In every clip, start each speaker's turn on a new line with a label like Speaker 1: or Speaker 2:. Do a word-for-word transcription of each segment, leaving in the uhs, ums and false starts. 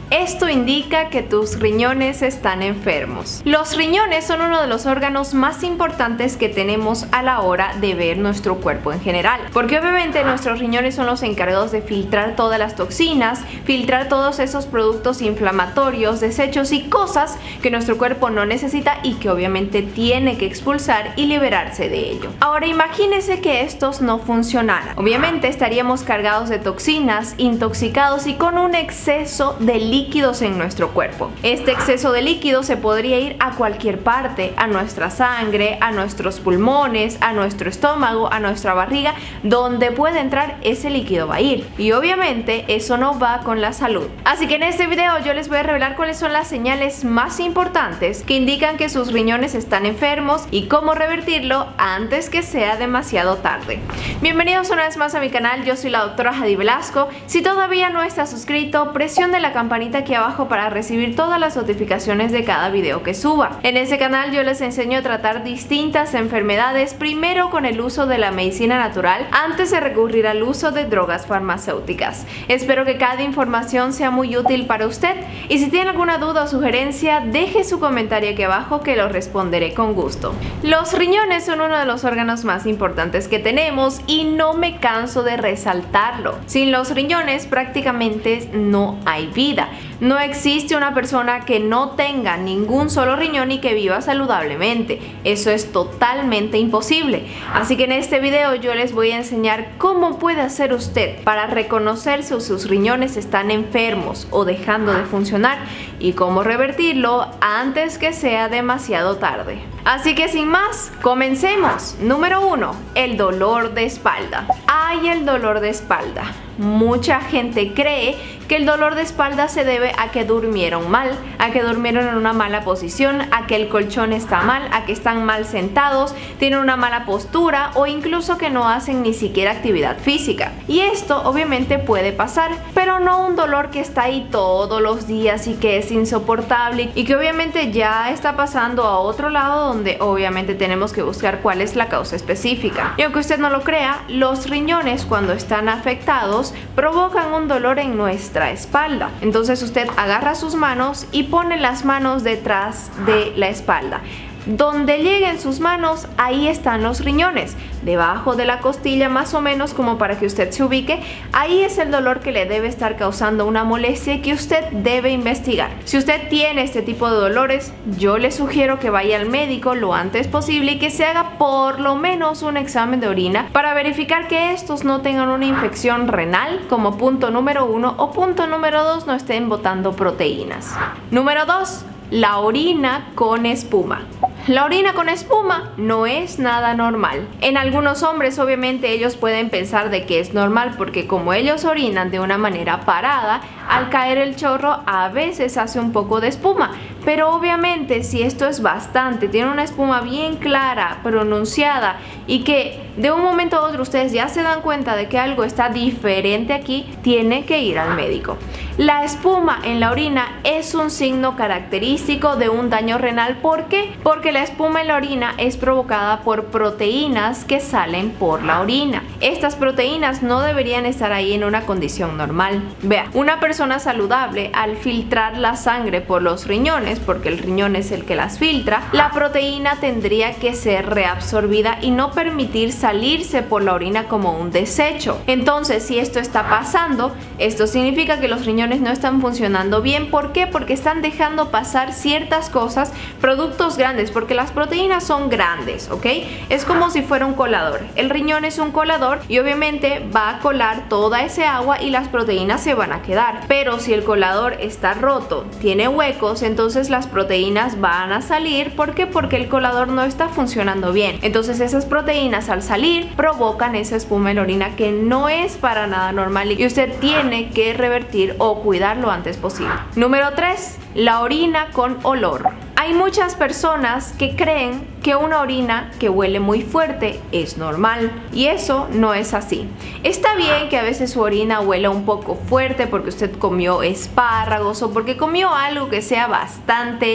Speaker 1: Esto indica que tus riñones están enfermos. Los riñones son uno de los órganos más importantes que tenemos a la hora de ver nuestro cuerpo en general, porque obviamente nuestros riñones son los encargados de filtrar todas las toxinas, filtrar todos esos productos inflamatorios, desechos y cosas que nuestro cuerpo no necesita y que obviamente tiene que expulsar y liberarse de ello. Ahora imagínense que estos no funcionaran. Obviamente estaríamos cargados de toxinas, intoxicados y con un exceso de líquidos en nuestro cuerpo. Este exceso de líquido se podría ir a cualquier parte, a nuestra sangre, a nuestros pulmones, a nuestro estómago, a nuestra barriga, donde puede entrar ese líquido va a ir. Y obviamente eso no va con la salud. Así que en este video yo les voy a revelar cuáles son las señales más importantes que indican que sus riñones están enfermos y cómo revertirlo antes que sea demasiado tarde. Bienvenidos una vez más a mi canal, yo soy la doctora Jady Velasco. Si todavía no estás suscrito, presione la campanita aquí abajo para recibir todas las notificaciones de cada video que suba. En este canal yo les enseño a tratar distintas enfermedades primero con el uso de la medicina natural antes de recurrir al uso de drogas farmacéuticas. Espero que cada información sea muy útil para usted y si tiene alguna duda o sugerencia deje su comentario aquí abajo que lo responderé con gusto. Los riñones son uno de los órganos más importantes que tenemos y no me canso de resaltarlo. Sin los riñones prácticamente no hay vida. No existe una persona que no tenga ningún solo riñón y que viva saludablemente. Eso es totalmente imposible. Así que en este video yo les voy a enseñar cómo puede hacer usted para reconocer si sus riñones están enfermos o dejando de funcionar y cómo revertirlo antes que sea demasiado tarde. Así que sin más, comencemos. Número uno. El dolor de espalda. Hay el dolor de espalda. Mucha gente cree que el dolor de espalda se debe a que durmieron mal, a que durmieron en una mala posición, a que el colchón está mal, a que están mal sentados, tienen una mala postura o incluso que no hacen ni siquiera actividad física. Y esto obviamente puede pasar, pero no un dolor que está ahí todos los días y que es insoportable y que obviamente ya está pasando a otro lado donde obviamente tenemos que buscar cuál es la causa específica. Y aunque usted no lo crea, los riñones cuando están afectados provocan un dolor en nuestra espalda. Entonces usted agarra sus manos y pone las manos detrás de la espalda. Donde lleguen sus manos, ahí están los riñones, debajo de la costilla más o menos, como para que usted se ubique. Ahí es el dolor que le debe estar causando una molestia y que usted debe investigar. Si usted tiene este tipo de dolores, yo le sugiero que vaya al médico lo antes posible y que se haga por lo menos un examen de orina para verificar que estos no tengan una infección renal como punto número uno o punto número dos, no estén botando proteínas. Número dos. La orina con espuma. La orina con espuma no es nada normal. En algunos hombres obviamente ellos pueden pensar de que es normal porque como ellos orinan de una manera parada, al caer el chorro a veces hace un poco de espuma. Pero obviamente si esto es bastante, tiene una espuma bien clara, pronunciada y que de un momento a otro ustedes ya se dan cuenta de que algo está diferente aquí, tiene que ir al médico. La espuma en la orina es un signo característico de un daño renal. ¿Por qué? Porque la espuma en la orina es provocada por proteínas que salen por la orina. Estas proteínas no deberían estar ahí en una condición normal. Vea, una persona saludable al filtrar la sangre por los riñones, porque el riñón es el que las filtra, la proteína tendría que ser reabsorbida y no permitir salirse por la orina como un desecho. Entonces, si esto está pasando, esto significa que los riñones no están funcionando bien. ¿Por qué? Porque están dejando pasar ciertas cosas, productos grandes, porque las proteínas son grandes, ¿ok? Es como si fuera un colador. El riñón es un colador y obviamente va a colar toda ese agua y las proteínas se van a quedar. Pero si el colador está roto, tiene huecos, entonces las proteínas van a salir. ¿Por qué? Porque el colador no está funcionando bien. Entonces esas proteínas al salir provocan esa espuma en la orina que no es para nada normal y usted tiene que revertir o cuidar lo antes posible. Número tres. La orina con olor. Hay muchas personas que creen que una orina que huele muy fuerte es normal y eso no es así. Está bien que a veces su orina huela un poco fuerte porque usted comió espárragos o porque comió algo que sea bastante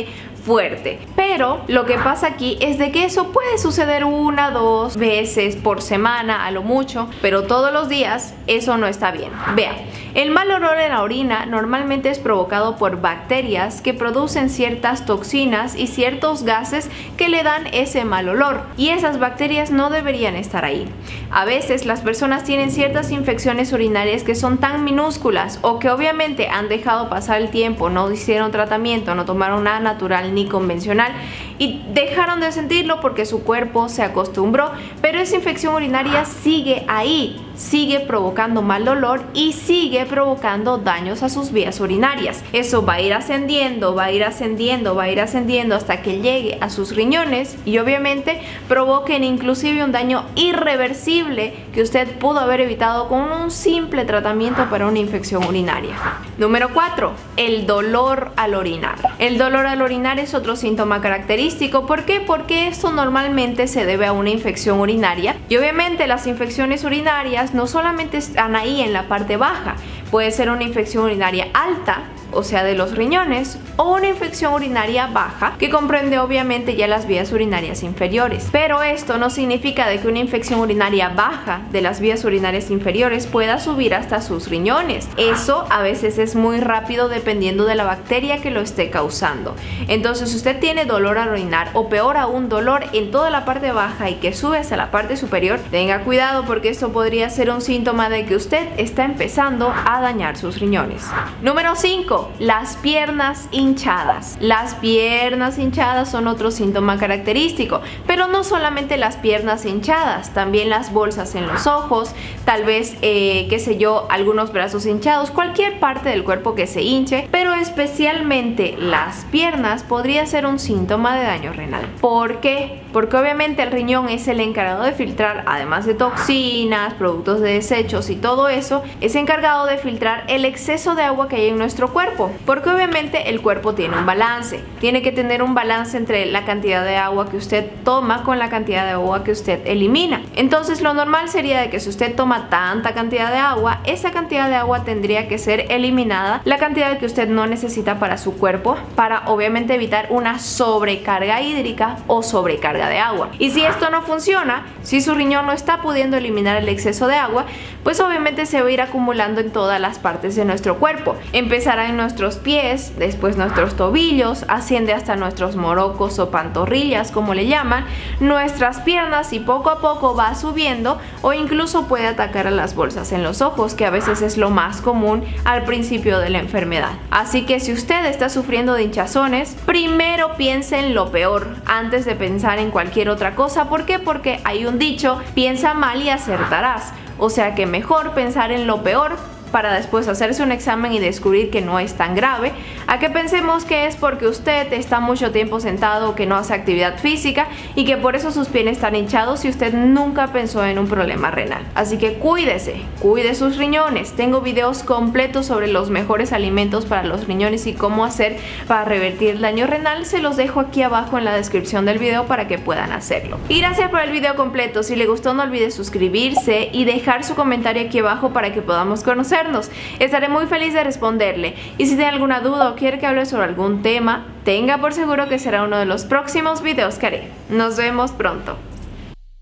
Speaker 1: fuerte. Pero lo que pasa aquí es de que eso puede suceder una, dos veces por semana a lo mucho, pero todos los días eso no está bien. Vea, el mal olor en la orina normalmente es provocado por bacterias que producen ciertas toxinas y ciertos gases que le dan ese mal olor, y esas bacterias no deberían estar ahí. A veces las personas tienen ciertas infecciones urinarias que son tan minúsculas o que obviamente han dejado pasar el tiempo, no hicieron tratamiento, no tomaron nada natural ni convencional y dejaron de sentirlo porque su cuerpo se acostumbró, pero esa infección urinaria sigue ahí, sigue provocando mal olor y sigue provocando daños a sus vías urinarias. Eso va a ir ascendiendo, va a ir ascendiendo, va a ir ascendiendo hasta que llegue a sus riñones y obviamente provoquen inclusive un daño irreversible que usted pudo haber evitado con un simple tratamiento para una infección urinaria. Número cuatro. El dolor al orinar. El dolor al orinar es otro síntoma característico. ¿Por qué? Porque esto normalmente se debe a una infección urinaria y obviamente las infecciones urinarias no solamente están ahí en la parte baja, puede ser una infección urinaria alta, o sea de los riñones, o una infección urinaria baja que comprende obviamente ya las vías urinarias inferiores. Pero esto no significa de que una infección urinaria baja de las vías urinarias inferiores pueda subir hasta sus riñones. Eso a veces es muy rápido dependiendo de la bacteria que lo esté causando. Entonces si usted tiene dolor al orinar o peor aún dolor en toda la parte baja y que sube hacia la parte superior, tenga cuidado porque esto podría ser un síntoma de que usted está empezando a dañar sus riñones. Número cinco. Las piernas hinchadas. Las piernas hinchadas son otro síntoma característico, pero no solamente las piernas hinchadas, también las bolsas en los ojos, tal vez, eh, qué sé yo, algunos brazos hinchados, cualquier parte del cuerpo que se hinche, pero especialmente las piernas podría ser un síntoma de daño renal. ¿Por qué? Porque obviamente el riñón es el encargado de filtrar, además de toxinas, productos de desechos y todo eso, es encargado de filtrar el exceso de agua que hay en nuestro cuerpo, porque obviamente el cuerpo tiene un balance, tiene que tener un balance entre la cantidad de agua que usted toma con la cantidad de agua que usted elimina. Entonces lo normal sería de que si usted toma tanta cantidad de agua, esa cantidad de agua tendría que ser eliminada, la cantidad que usted no necesita para su cuerpo, para obviamente evitar una sobrecarga hídrica o sobrecarga de agua. Y si esto no funciona, si su riñón no está pudiendo eliminar el exceso de agua, pues obviamente se va a ir acumulando en todas las partes de nuestro cuerpo. Empezará en nuestros pies, después nuestros tobillos, asciende hasta nuestros morocos o pantorrillas, como le llaman, nuestras piernas, y poco a poco va subiendo, o incluso puede atacar a las bolsas en los ojos, que a veces es lo más común al principio de la enfermedad. Así que si usted está sufriendo de hinchazones, primero piense en lo peor antes de pensar en cualquier otra cosa. ¿Por qué? Porque hay un dicho: piensa mal y acertarás. O sea que mejor pensar en lo peor para después hacerse un examen y descubrir que no es tan grave, a que pensemos que es porque usted está mucho tiempo sentado o que no hace actividad física y que por eso sus pies están hinchados y usted nunca pensó en un problema renal. Así que cuídese, cuide sus riñones. Tengo videos completos sobre los mejores alimentos para los riñones y cómo hacer para revertir el daño renal. Se los dejo aquí abajo en la descripción del video para que puedan hacerlo. Y gracias por el video completo. Si le gustó, no olvide suscribirse y dejar su comentario aquí abajo para que podamos conocer. Estaré muy feliz de responderle, y si tiene alguna duda o quiere que hable sobre algún tema, tenga por seguro que será uno de los próximos videos que haré. Nos vemos pronto.